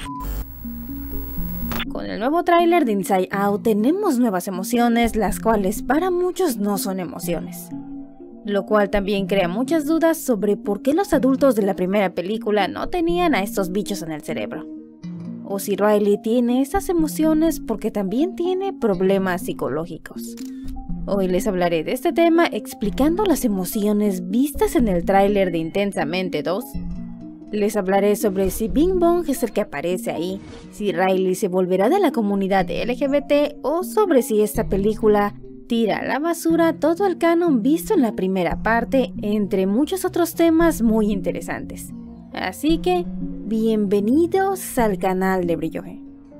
Con el nuevo tráiler de Inside Out tenemos nuevas emociones, las cuales para muchos no son emociones. Lo cual también crea muchas dudas sobre por qué los adultos de la primera película no tenían a estos bichos en el cerebro. O si Riley tiene estas emociones porque también tiene problemas psicológicos. Hoy les hablaré de este tema explicando las emociones vistas en el tráiler de Intensamente 2. Les hablaré sobre si Bing Bong es el que aparece ahí, si Riley se volverá de la comunidad LGBT o sobre si esta película tira a la basura todo el canon visto en la primera parte, entre muchos otros temas muy interesantes. Así que, bienvenidos al canal de Brilloje.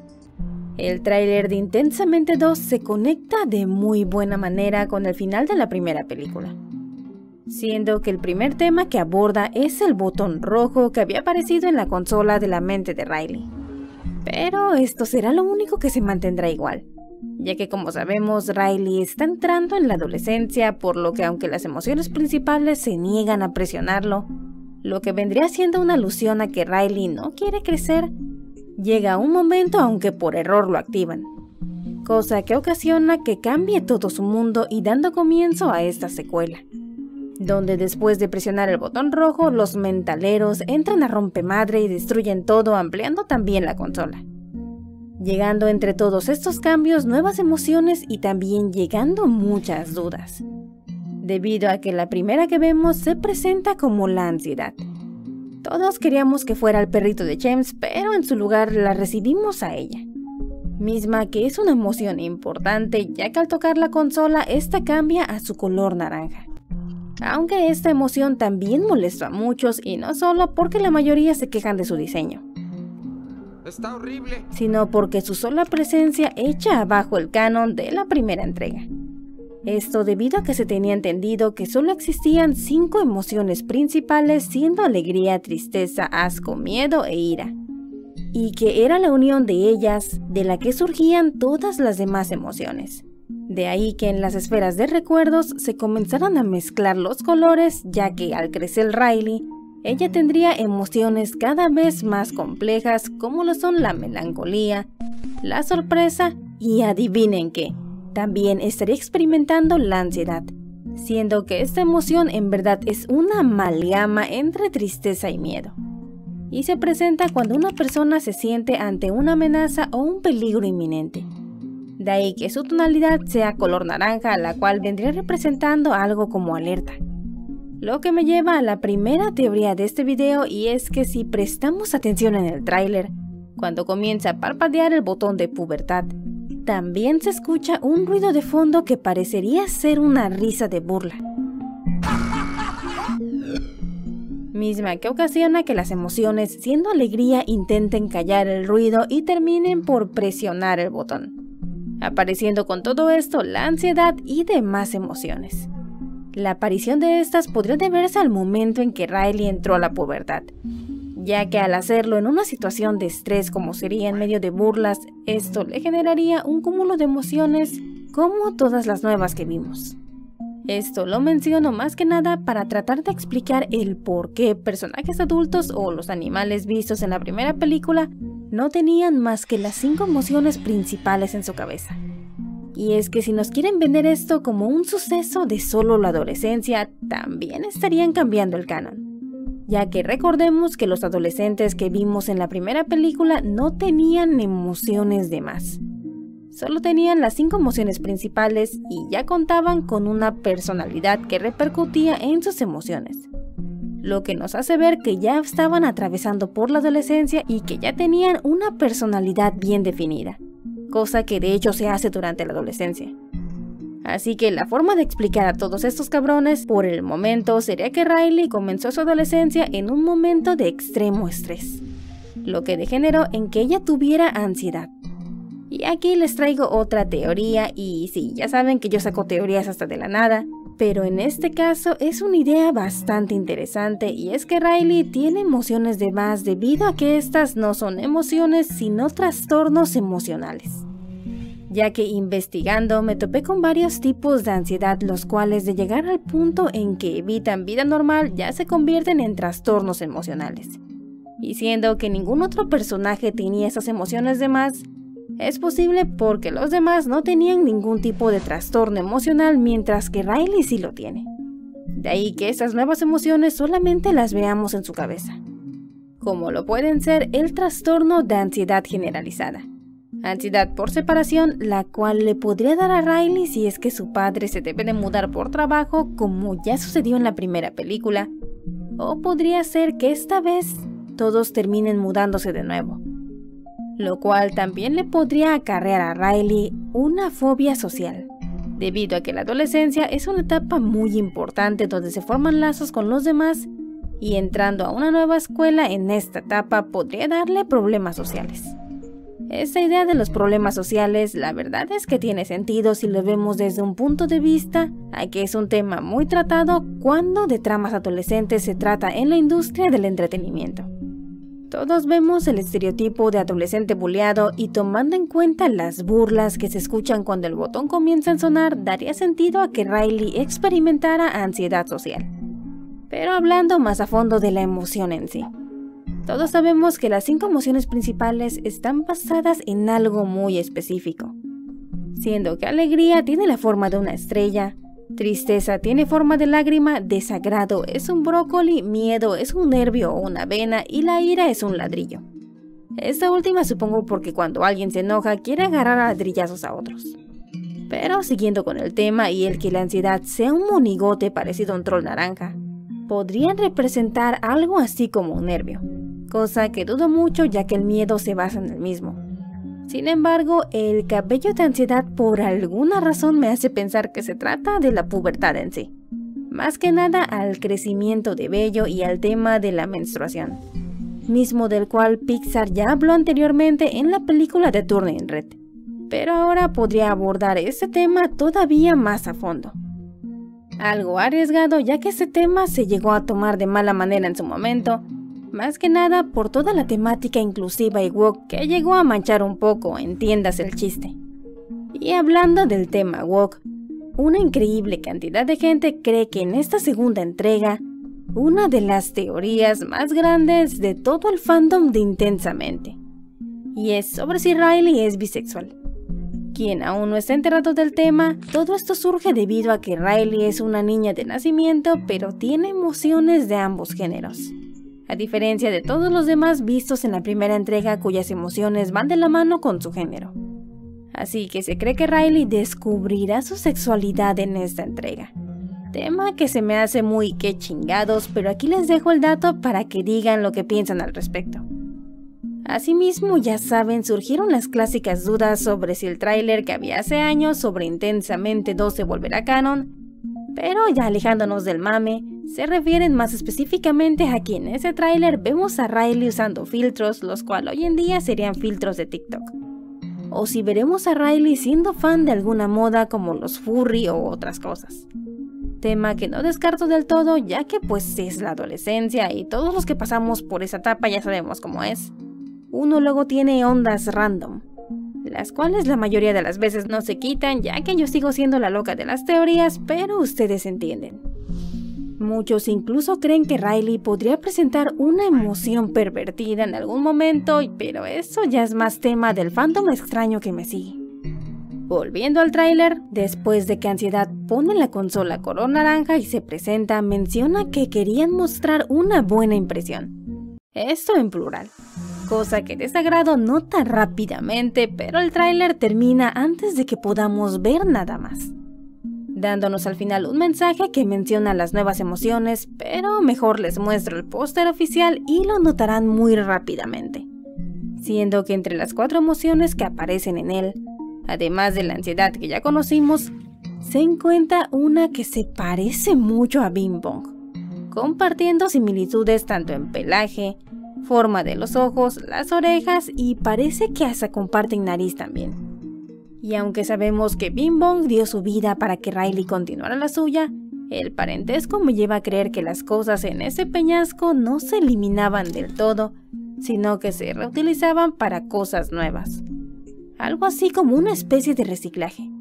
El tráiler de Intensamente 2 se conecta de muy buena manera con el final de la primera película, siendo que el primer tema que aborda es el botón rojo que había aparecido en la consola de la mente de Riley. Pero esto será lo único que se mantendrá igual, ya que como sabemos Riley está entrando en la adolescencia, por lo que aunque las emociones principales se niegan a presionarlo, lo que vendría siendo una alusión a que Riley no quiere crecer, llega un momento aunque por error lo activan, cosa que ocasiona que cambie todo su mundo y dando comienzo a esta secuela, donde después de presionar el botón rojo los mentaleros entran a rompemadre y destruyen todo, ampliando también la consola. Llegando entre todos estos cambios nuevas emociones y también llegando muchas dudas, debido a que la primera que vemos se presenta como la ansiedad. Todos queríamos que fuera el perrito de James, pero en su lugar la recibimos a ella, misma que es una emoción importante ya que al tocar la consola esta cambia a su color naranja. Aunque esta emoción también molestó a muchos y no solo porque la mayoría se quejan de su diseño, está horrible, sino porque su sola presencia echa abajo el canon de la primera entrega. Esto debido a que se tenía entendido que solo existían 5 emociones principales, siendo alegría, tristeza, asco, miedo e ira, y que era la unión de ellas de la que surgían todas las demás emociones. De ahí que en las esferas de recuerdos se comenzaran a mezclar los colores, ya que al crecer Riley, ella tendría emociones cada vez más complejas como lo son la melancolía, la sorpresa y adivinen qué, también estaría experimentando la ansiedad, siendo que esta emoción en verdad es una amalgama entre tristeza y miedo, y se presenta cuando una persona se siente ante una amenaza o un peligro inminente. De ahí que su tonalidad sea color naranja, la cual vendría representando algo como alerta. Lo que me lleva a la primera teoría de este video, y es que si prestamos atención en el tráiler, cuando comienza a parpadear el botón de pubertad, también se escucha un ruido de fondo que parecería ser una risa de burla, misma que ocasiona que las emociones, siendo alegría, intenten callar el ruido y terminen por presionar el botón, apareciendo con todo esto la ansiedad y demás emociones. La aparición de estas podría deberse al momento en que Riley entró a la pubertad, ya que al hacerlo en una situación de estrés como sería en medio de burlas, esto le generaría un cúmulo de emociones como todas las nuevas que vimos. Esto lo menciono más que nada para tratar de explicar el por qué personajes adultos o los animales vistos en la primera película no tenían más que las 5 emociones principales en su cabeza. Y es que si nos quieren vender esto como un suceso de solo la adolescencia, también estarían cambiando el canon, ya que recordemos que los adolescentes que vimos en la primera película no tenían emociones de más. Solo tenían las 5 emociones principales y ya contaban con una personalidad que repercutía en sus emociones, lo que nos hace ver que ya estaban atravesando por la adolescencia y que ya tenían una personalidad bien definida, cosa que de hecho se hace durante la adolescencia. Así que la forma de explicar a todos estos cabrones por el momento sería que Riley comenzó su adolescencia en un momento de extremo estrés, lo que degeneró en que ella tuviera ansiedad. Y aquí les traigo otra teoría, y sí, ya saben que yo saco teorías hasta de la nada, pero en este caso es una idea bastante interesante, y es que Riley tiene emociones de más debido a que estas no son emociones sino trastornos emocionales, ya que investigando me topé con varios tipos de ansiedad, los cuales de llegar al punto en que evitan vida normal ya se convierten en trastornos emocionales. Y siendo que ningún otro personaje tenía esas emociones de más, es posible porque los demás no tenían ningún tipo de trastorno emocional mientras que Riley sí lo tiene. De ahí que esas nuevas emociones solamente las veamos en su cabeza, como lo pueden ser el trastorno de ansiedad generalizada, ansiedad por separación, la cual le podría dar a Riley si es que su padre se debe de mudar por trabajo, como ya sucedió en la primera película, o podría ser que esta vez todos terminen mudándose de nuevo, lo cual también le podría acarrear a Riley una fobia social, debido a que la adolescencia es una etapa muy importante donde se forman lazos con los demás, y entrando a una nueva escuela en esta etapa podría darle problemas sociales. Esta idea de los problemas sociales, la verdad es que tiene sentido si lo vemos desde un punto de vista a que es un tema muy tratado cuando de tramas adolescentes se trata en la industria del entretenimiento. Todos vemos el estereotipo de adolescente bulleado y tomando en cuenta las burlas que se escuchan cuando el botón comienza a sonar, daría sentido a que Riley experimentara ansiedad social. Pero hablando más a fondo de la emoción en sí. Todos sabemos que las 5 emociones principales están basadas en algo muy específico, siendo que alegría tiene la forma de una estrella, tristeza tiene forma de lágrima, desagrado es un brócoli, miedo es un nervio o una vena y la ira es un ladrillo. Esta última supongo porque cuando alguien se enoja quiere agarrar a ladrillazos a otros. Pero siguiendo con el tema y el que la ansiedad sea un monigote parecido a un troll naranja, podrían representar algo así como un nervio, cosa que dudo mucho ya que el miedo se basa en el mismo. Sin embargo, el cabello de ansiedad por alguna razón me hace pensar que se trata de la pubertad en sí, más que nada al crecimiento de vello y al tema de la menstruación, mismo del cual Pixar ya habló anteriormente en la película de Turning Red, pero ahora podría abordar este tema todavía más a fondo. Algo arriesgado ya que este tema se llegó a tomar de mala manera en su momento, más que nada por toda la temática inclusiva y woke que llegó a manchar un poco, entiéndase el chiste. Y hablando del tema woke, una increíble cantidad de gente cree que en esta segunda entrega, una de las teorías más grandes de todo el fandom de Intensamente, y es sobre si Riley es bisexual. Quien aún no está enterado del tema, todo esto surge debido a que Riley es una niña de nacimiento, pero tiene emociones de ambos géneros, a diferencia de todos los demás vistos en la primera entrega cuyas emociones van de la mano con su género. Así que se cree que Riley descubrirá su sexualidad en esta entrega. Tema que se me hace muy que chingados, pero aquí les dejo el dato para que digan lo que piensan al respecto. Asimismo, ya saben, surgieron las clásicas dudas sobre si el tráiler que había hace años sobre Intensamente 2 se volverá canon, pero ya alejándonos del mame, se refieren más específicamente a que en ese tráiler vemos a Riley usando filtros, los cuales hoy en día serían filtros de TikTok. O si veremos a Riley siendo fan de alguna moda como los furry o otras cosas. Tema que no descarto del todo ya que pues es la adolescencia y todos los que pasamos por esa etapa ya sabemos cómo es. Uno luego tiene ondas random, las cuales la mayoría de las veces no se quitan ya que yo sigo siendo la loca de las teorías, pero ustedes entienden. Muchos incluso creen que Riley podría presentar una emoción pervertida en algún momento, pero eso ya es más tema del fandom extraño que me sigue. Volviendo al tráiler, después de que Ansiedad pone la consola color naranja y se presenta, menciona que querían mostrar una buena impresión. Esto en plural. Cosa que Desagrado nota rápidamente, pero el tráiler termina antes de que podamos ver nada más, dándonos al final un mensaje que menciona las nuevas emociones, pero mejor les muestro el póster oficial y lo notarán muy rápidamente, siendo que entre las 4 emociones que aparecen en él, además de la ansiedad que ya conocimos, se encuentra una que se parece mucho a Bing Bong, compartiendo similitudes tanto en pelaje, forma de los ojos, las orejas y parece que hasta comparten nariz también. Y aunque sabemos que Bing Bong dio su vida para que Riley continuara la suya, el parentesco me lleva a creer que las cosas en ese peñasco no se eliminaban del todo, sino que se reutilizaban para cosas nuevas. Algo así como una especie de reciclaje.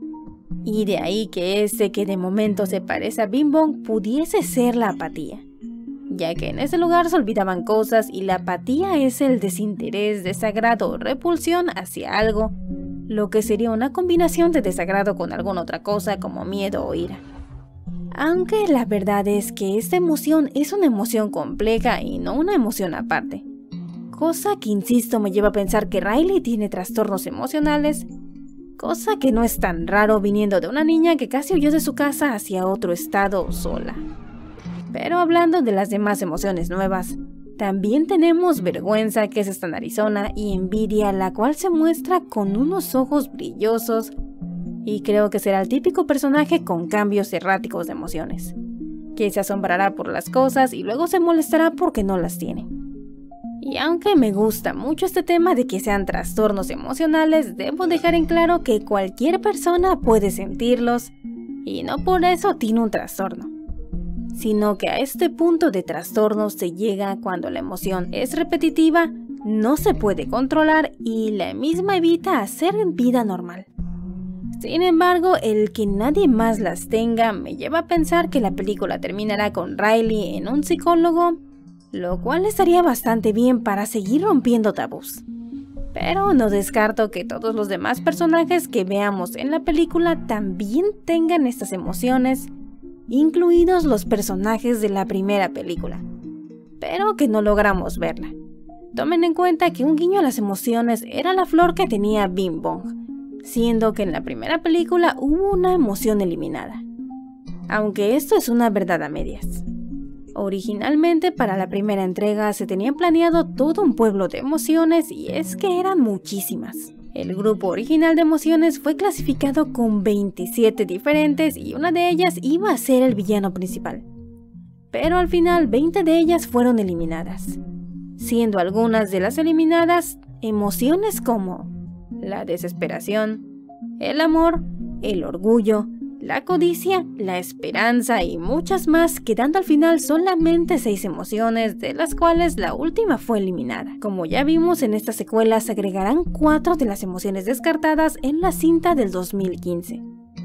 Y de ahí que ese que de momento se parece a Bing Bong pudiese ser la apatía, ya que en ese lugar se olvidaban cosas y la apatía es el desinterés, desagrado o repulsión hacia algo, lo que sería una combinación de desagrado con alguna otra cosa como miedo o ira. Aunque la verdad es que esta emoción es una emoción compleja y no una emoción aparte. Cosa que, insisto, me lleva a pensar que Riley tiene trastornos emocionales, cosa que no es tan raro viniendo de una niña que casi huyó de su casa hacia otro estado sola. Pero hablando de las demás emociones nuevas, también tenemos vergüenza, que es esta en Arizona, y envidia, la cual se muestra con unos ojos brillosos, y creo que será el típico personaje con cambios erráticos de emociones, que se asombrará por las cosas y luego se molestará porque no las tiene. Y aunque me gusta mucho este tema de que sean trastornos emocionales, debo dejar en claro que cualquier persona puede sentirlos, y no por eso tiene un trastorno, sino que a este punto de trastorno se llega cuando la emoción es repetitiva, no se puede controlar y la misma evita hacer vida normal. Sin embargo, el que nadie más las tenga me lleva a pensar que la película terminará con Riley en un psicólogo, lo cual estaría bastante bien para seguir rompiendo tabús. Pero no descarto que todos los demás personajes que veamos en la película también tengan estas emociones, incluidos los personajes de la primera película, pero que no logramos verla. Tomen en cuenta que un guiño a las emociones era la flor que tenía Bing Bong, siendo que en la primera película hubo una emoción eliminada. Aunque esto es una verdad a medias. Originalmente para la primera entrega se tenían planeado todo un pueblo de emociones y es que eran muchísimas. El grupo original de emociones fue clasificado con 27 diferentes y una de ellas iba a ser el villano principal. Pero al final 20 de ellas fueron eliminadas, siendo algunas de las eliminadas emociones como la desesperación, el amor, el orgullo, la codicia, la esperanza y muchas más, quedando al final solamente 6 emociones, de las cuales la última fue eliminada. Como ya vimos en esta secuela, se agregarán 4 de las emociones descartadas en la cinta del 2015.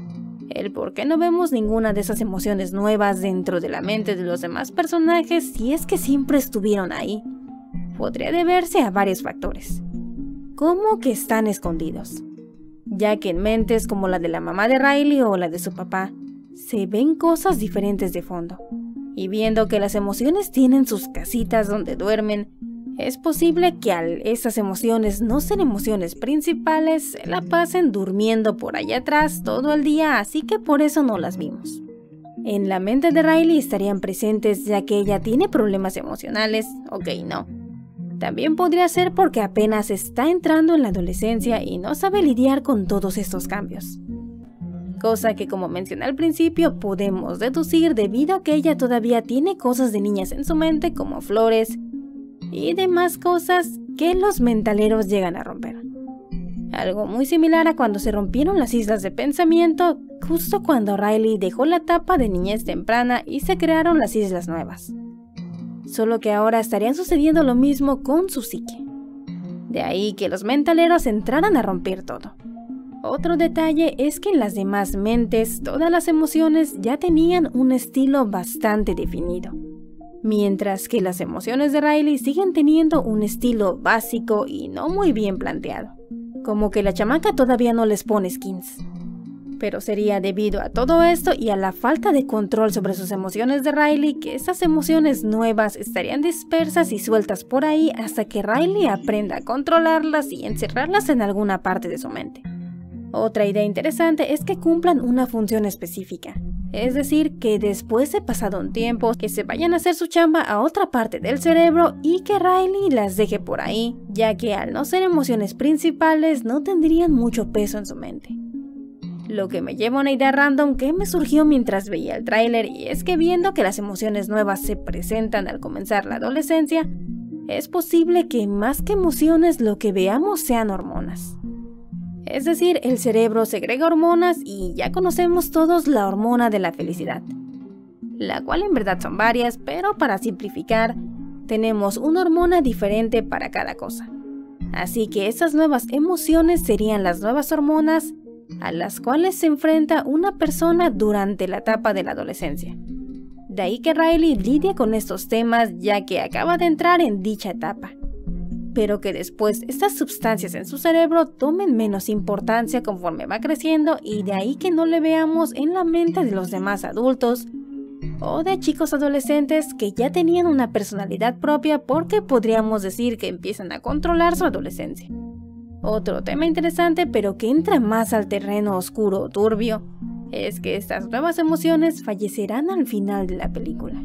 El por qué no vemos ninguna de esas emociones nuevas dentro de la mente de los demás personajes, si es que siempre estuvieron ahí, podría deberse a varios factores, como que están escondidos, ya que en mentes como la de la mamá de Riley o la de su papá, se ven cosas diferentes de fondo, y viendo que las emociones tienen sus casitas donde duermen, es posible que al esas emociones no ser emociones principales, se la pasen durmiendo por allá atrás todo el día, así que por eso no las vimos. En la mente de Riley estarían presentes ya que ella tiene problemas emocionales, ok, no. También podría ser porque apenas está entrando en la adolescencia y no sabe lidiar con todos estos cambios. Cosa que, como mencioné al principio, podemos deducir debido a que ella todavía tiene cosas de niñas en su mente como flores y demás cosas que los mentaleros llegan a romper. Algo muy similar a cuando se rompieron las islas de pensamiento, justo cuando Riley dejó la etapa de niñez temprana y se crearon las islas nuevas. Solo que ahora estarían sucediendo lo mismo con su psique. De ahí que los mentaleros entraran a romper todo. Otro detalle es que en las demás mentes todas las emociones ya tenían un estilo bastante definido, mientras que las emociones de Riley siguen teniendo un estilo básico y no muy bien planteado, como que la chamaca todavía no les pone skins. Pero sería debido a todo esto y a la falta de control sobre sus emociones de Riley que estas emociones nuevas estarían dispersas y sueltas por ahí hasta que Riley aprenda a controlarlas y encerrarlas en alguna parte de su mente. Otra idea interesante es que cumplan una función específica, es decir, que después de pasado un tiempo, que se vayan a hacer su chamba a otra parte del cerebro y que Riley las deje por ahí, ya que al no ser emociones principales no tendrían mucho peso en su mente. Lo que me lleva a una idea random que me surgió mientras veía el tráiler, y es que viendo que las emociones nuevas se presentan al comenzar la adolescencia, es posible que más que emociones lo que veamos sean hormonas. Es decir, el cerebro segrega hormonas y ya conocemos todos la hormona de la felicidad, la cual en verdad son varias, pero para simplificar, tenemos una hormona diferente para cada cosa. Así que esas nuevas emociones serían las nuevas hormonas a las cuales se enfrenta una persona durante la etapa de la adolescencia. De ahí que Riley lidie con estos temas ya que acaba de entrar en dicha etapa. Pero que después estas sustancias en su cerebro tomen menos importancia conforme va creciendo, y de ahí que no le veamos en la mente de los demás adultos o de chicos adolescentes que ya tenían una personalidad propia, porque podríamos decir que empiezan a controlar su adolescencia. Otro tema interesante, pero que entra más al terreno oscuro o turbio, es que estas nuevas emociones fallecerán al final de la película,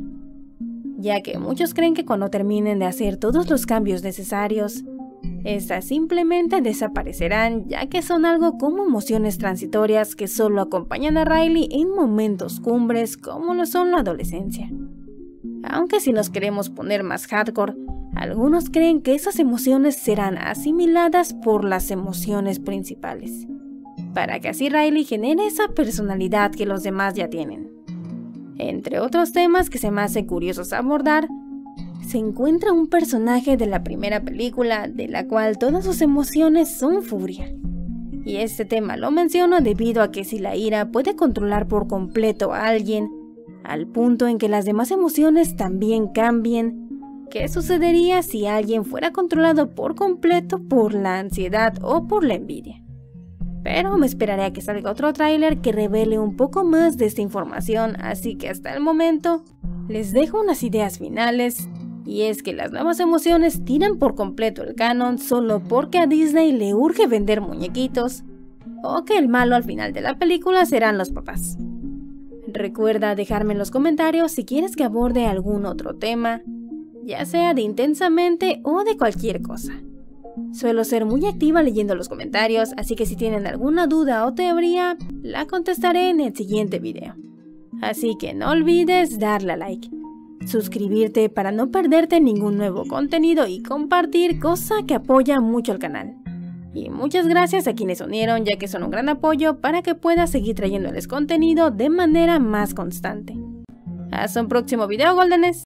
ya que muchos creen que cuando terminen de hacer todos los cambios necesarios, estas simplemente desaparecerán, ya que son algo como emociones transitorias que solo acompañan a Riley en momentos cumbres como lo son la adolescencia. Aunque si nos queremos poner más hardcore, algunos creen que esas emociones serán asimiladas por las emociones principales, para que así Riley genere esa personalidad que los demás ya tienen. Entre otros temas que se me hace curiosos abordar, se encuentra un personaje de la primera película de la cual todas sus emociones son furia. Y este tema lo menciono debido a que si la ira puede controlar por completo a alguien, al punto en que las demás emociones también cambien, ¿qué sucedería si alguien fuera controlado por completo por la ansiedad o por la envidia? Pero me esperaré a que salga otro tráiler que revele un poco más de esta información, así que hasta el momento les dejo unas ideas finales, y es que las nuevas emociones tiran por completo el canon solo porque a Disney le urge vender muñequitos, o que el malo al final de la película serán los papás. Recuerda dejarme en los comentarios si quieres que aborde algún otro tema, ya sea de Intensamente o de cualquier cosa. Suelo ser muy activa leyendo los comentarios, así que si tienen alguna duda o teoría, la contestaré en el siguiente video. Así que no olvides darle a like, suscribirte para no perderte ningún nuevo contenido y compartir, cosa que apoya mucho al canal. Y muchas gracias a quienes se unieron, ya que son un gran apoyo para que pueda seguir trayéndoles contenido de manera más constante. Hasta un próximo video, Goldenes.